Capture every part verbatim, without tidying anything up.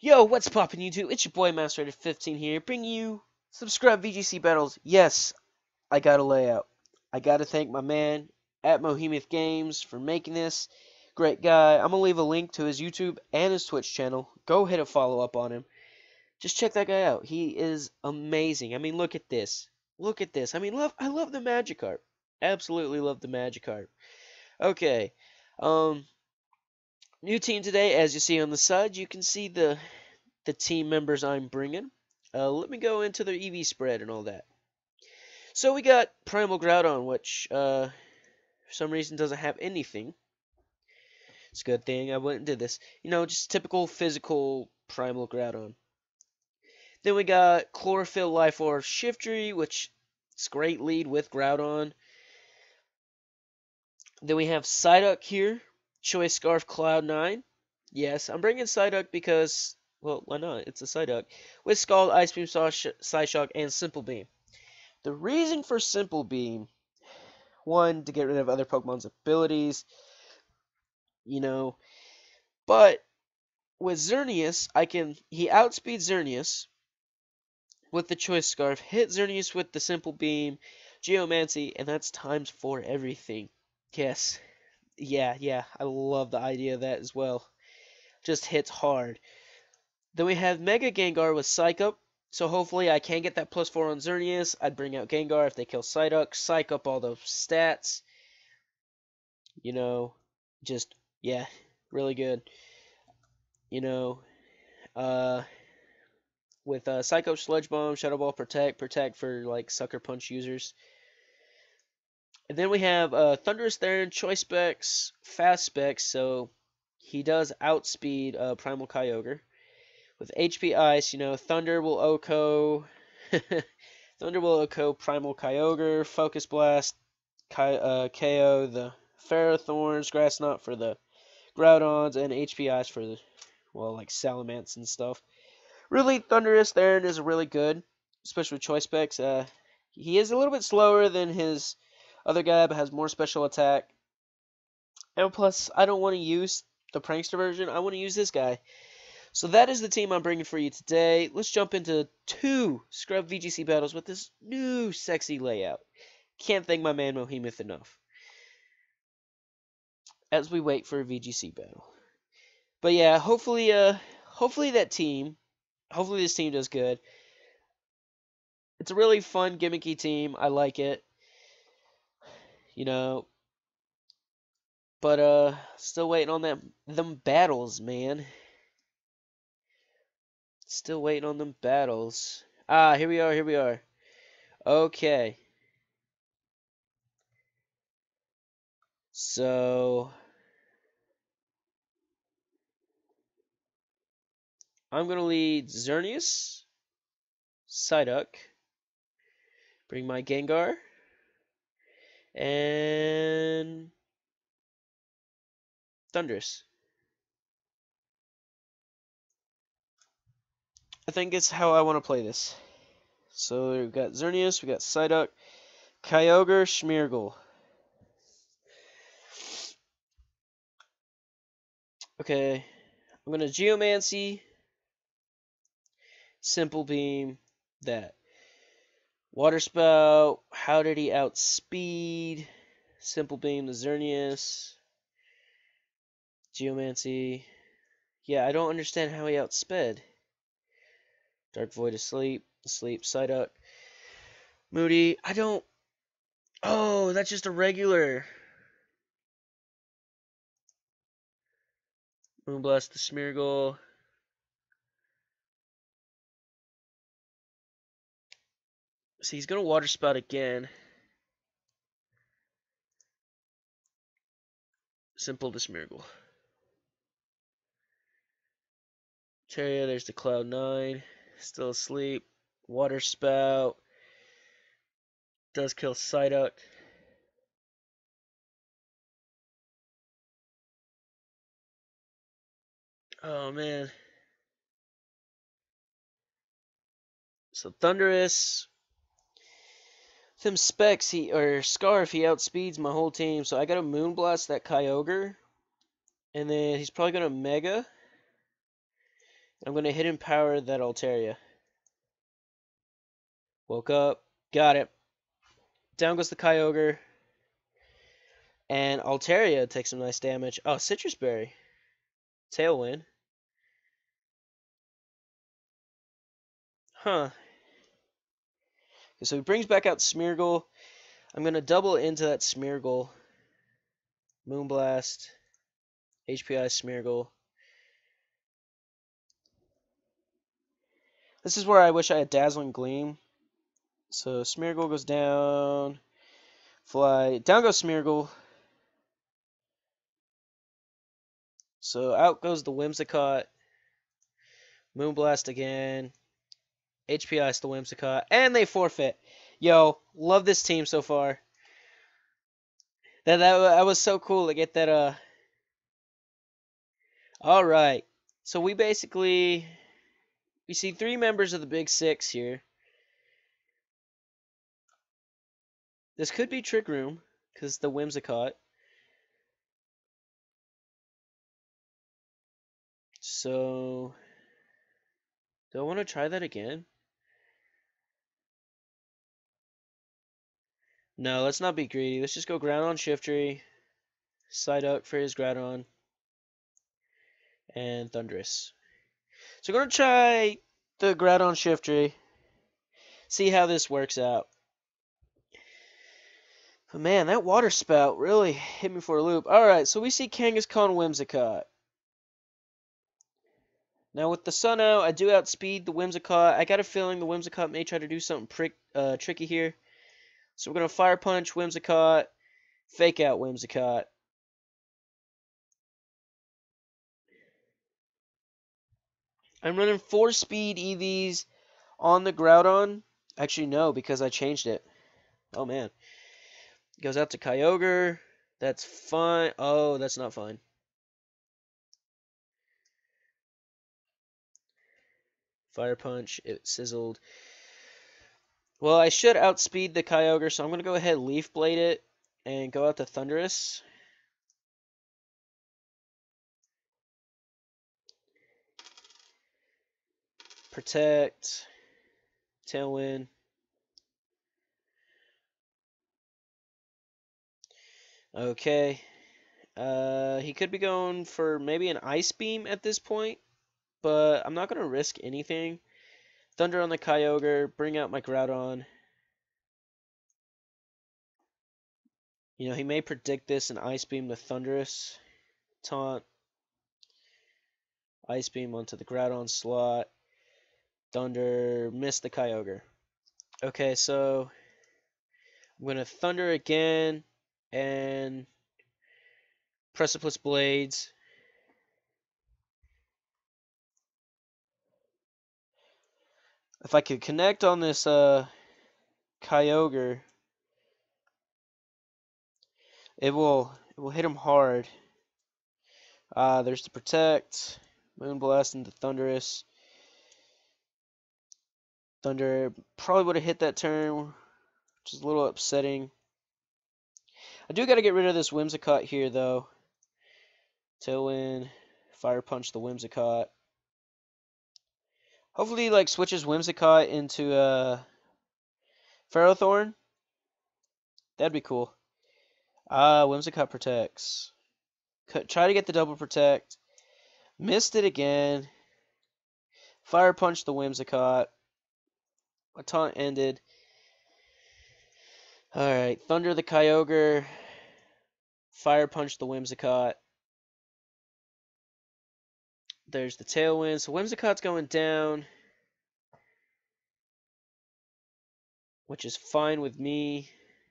Yo, what's poppin' YouTube? It's your boy Master fifteen here, bringing you subscribe V G C battles. Yes, I got a layout. I gotta thank my man at MoHemoth Games for making this. Great guy. I'm gonna leave a link to his YouTube and his Twitch channel. Go hit a follow up on him. Just check that guy out. He is amazing. I mean, look at this. Look at this. I mean, love. I love the Magikarp. Absolutely love the Magikarp. Okay. Um. New team today, as you see on the side, you can see the the team members I'm bringing. Uh, let me go into their E V spread and all that. So we got Primal Groudon, which uh, for some reason doesn't have anything. It's a good thing I went and did this. You know, just typical physical Primal Groudon. Then we got Chlorophyll, Life Orb, Shiftry, which is great lead with Groudon. Then we have Psyduck here. Choice Scarf Cloud nine. Yes, I'm bringing Psyduck because, well, why not? It's a Psyduck. With Scald, Ice Beam, Psyshock, and Simple Beam. The reason for Simple Beam, one, to get rid of other Pokemon's abilities, you know, but with Xerneas, I can, he outspeeds Xerneas with the Choice Scarf, hit Xerneas with the Simple Beam, Geomancy, and that's times four everything. Yes. Yeah, yeah, I love the idea of that as well. Just hits hard. Then we have Mega Gengar with Psych Up. So hopefully I can get that plus four on Xerneas. I'd bring out Gengar if they kill Psyduck. Psych up all those stats. You know, just, yeah, really good. You know, uh, with uh, Psych Up, Sludge Bomb, Shadow Ball, Protect, Protect for, like, Sucker Punch users. And then we have uh, Thundurus there, Choice Specs, Fast Specs, so he does outspeed uh, Primal Kyogre. With H P Ice, you know, Thunder will O K O, Thunder will O K O Primal Kyogre, Focus Blast, Ky uh, K O the Ferrothorns, Grass Knot for the Groudons, and H P Ice for the, well, like Salamence and stuff. Really, Thundurus there is really good, especially with Choice Specs. Uh, he is a little bit slower than his other guy, but has more special attack. And plus, I don't want to use the Prankster version. I want to use this guy. So that is the team I'm bringing for you today. Let's jump into two Scrub V G C battles with this new sexy layout. Can't thank my man MoHemoth enough. As we wait for a V G C battle. But yeah, hopefully, uh, hopefully that team, hopefully this team does good. It's a really fun, gimmicky team. I like it. You know, but uh, still waiting on them them battles, man. Still waiting on them battles. Ah, here we are, here we are. Okay. So I'm gonna lead Xerneas, Psyduck, bring my Gengar, and Thundurus. I think it's how I want to play this. So we've got Xerneas, we got Psyduck, Kyogre, Smeargle. Okay, I'm gonna Geomancy, Simple Beam, that. Water Spout, how did he outspeed? Simple Beam to Xerneas. Geomancy. Yeah, I don't understand how he outsped. Dark Void asleep. Asleep. Psyduck. Moody. I don't... Oh, that's just a regular. Moonblast to Smeargle. See, he's going to Water Spout again. Simple to Smeargle. Terria, there's the Cloud nine. Still asleep. Water Spout. Does kill Psyduck. Oh, man. So, Thundurus. Them specs, he, or Scarf, he outspeeds my whole team. So, I got to Moonblast that Kyogre. And then he's probably going to Mega. I'm going to hidden power that Altaria. Woke up. Got it. Down goes the Kyogre. And Altaria takes some nice damage. Oh, Citrus Berry. Tailwind. Huh. Okay, so he brings back out Smeargle. I'm going to double into that Smeargle. Moonblast. H P I Smeargle. This is where I wish I had Dazzling Gleam. So Smeargle goes down. Fly. Down goes Smeargle. So out goes the Whimsicott. Moonblast again. H P I's the Whimsicott. And they forfeit. Yo, love this team so far. That, that, that was so cool to get that. Uh. Alright. So we basically... We see three members of the Big Six here. This could be Trick Room, because the Whimsicott. So... Do I want to try that again? No, let's not be greedy. Let's just go Groudon Shiftry, Psyduck for his Groudon, and Thundurus. So we're going to try the Groudon Shiftry, see how this works out. But man, that water spout really hit me for a loop. Alright, so we see Kangaskhan Whimsicott. Now with the sun out, I do outspeed the Whimsicott. I got a feeling the Whimsicott may try to do something prick, uh, tricky here. So we're going to Fire Punch Whimsicott, Fake Out Whimsicott. I'm running four speed E Vs on the Groudon. Actually, no, because I changed it. Oh, man. Goes out to Kyogre. That's fine. Oh, that's not fine. Fire Punch. It sizzled. Well, I should outspeed the Kyogre, so I'm going to go ahead and Leaf Blade it and go out to Thundurus. Protect. Tailwind. Okay. Uh, he could be going for maybe an Ice Beam at this point, but I'm not going to risk anything. Thunder on the Kyogre, bring out my Groudon. You know, he may predict this and Ice Beam the Thundurus. Taunt. Ice Beam onto the Groudon slot. Thunder, miss the Kyogre. Okay, so I'm going to Thunder again and Precipice Blades. If I could connect on this uh, Kyogre, it will it will hit him hard. Uh, there's the Protect, Moonblast into Thundurus. Thunder probably would have hit that turn, which is a little upsetting. I do got to get rid of this Whimsicott here, though. Tailwind, Fire Punch the Whimsicott. Hopefully, he, like, switches Whimsicott into uh, Ferrothorn. That'd be cool. Ah, Whimsicott protects. Try to get the double protect. Missed it again. Fire Punch the Whimsicott. My taunt ended. Alright, Thunder the Kyogre. Fire Punch the Whimsicott. There's the Tailwind. So Whimsicott's going down, which is fine with me.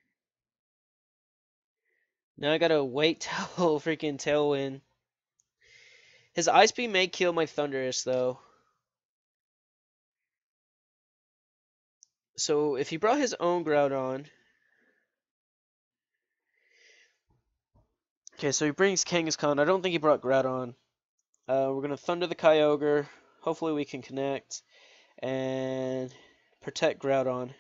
Now I gotta wait till freaking Tailwind. His Ice Beam may kill my Thundurus, though. So if he brought his own Groudon... Okay, so he brings Kangaskhan. I don't think he brought Groudon. Uh, we're going to Thunder the Kyogre. Hopefully we can connect. And protect Groudon.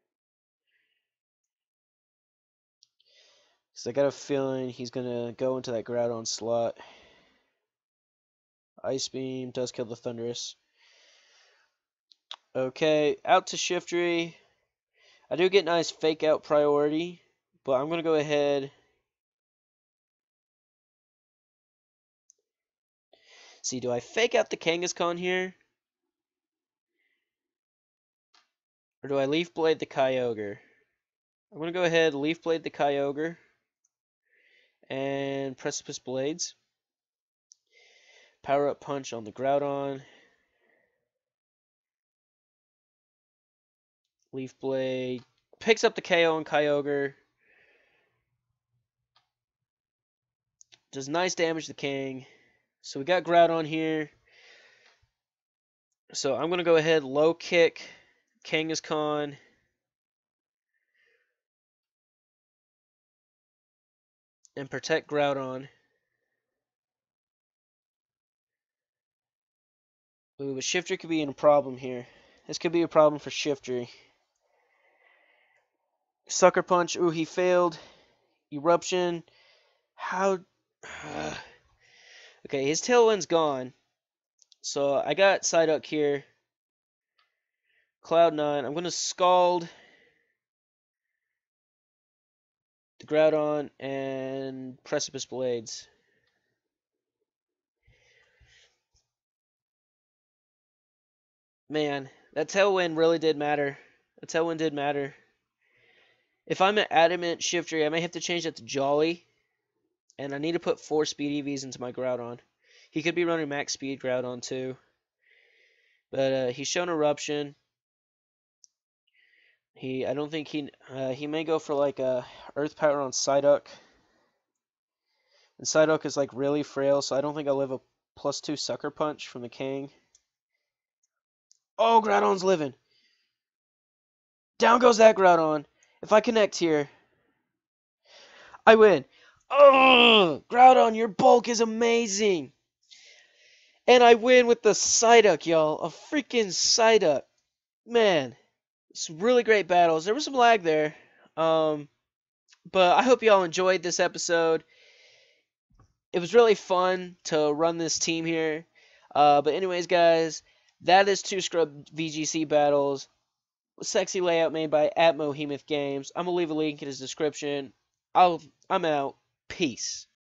Because I got a feeling he's going to go into that Groudon slot. Ice Beam does kill the Thundurus. Okay, out to Shiftery. I do get nice fake out priority, but I'm going to go ahead. See, do I fake out the Kangaskhan here? Or do I Leaf Blade the Kyogre? I'm going to go ahead, Leaf Blade the Kyogre. And Precipice Blades. Power Up Punch on the Groudon. Leaf Blade. Picks up the K O on Kyogre. Does nice damage to the King. So we got Groudon here. So I'm going to go ahead, low kick Kangaskhan. And protect Groudon. Ooh, but Shifter could be in a problem here. This could be a problem for Shifter. Sucker Punch. Ooh, he failed. Eruption. How... okay, his Tailwind's gone. So I got Psyduck here. Cloud nine. I'm going to Scald the Groudon and Precipice Blades. Man, that Tailwind really did matter. That Tailwind did matter. If I'm an Adamant Shifter, I may have to change that to Jolly. And I need to put four Speed E Vs into my Groudon. He could be running max speed Groudon too. But uh, he's shown Eruption. He, I don't think he, uh, he may go for like a Earth Power on Psyduck. And Psyduck is like really frail, so I don't think I'll live a plus two Sucker Punch from the King. Oh, Groudon's living. Down goes that Groudon. If I connect here, I win. Oh, Groudon, your bulk is amazing. And I win with the Psyduck, y'all. A freaking Psyduck. Man, some really great battles. There was some lag there. Um, but I hope y'all enjoyed this episode. It was really fun to run this team here. Uh, but anyways, guys, that is two Scrub V G C battles. Sexy layout made by at MoHemoth Games. I'm going to leave a link in his description. I'll, I'm out. Peace.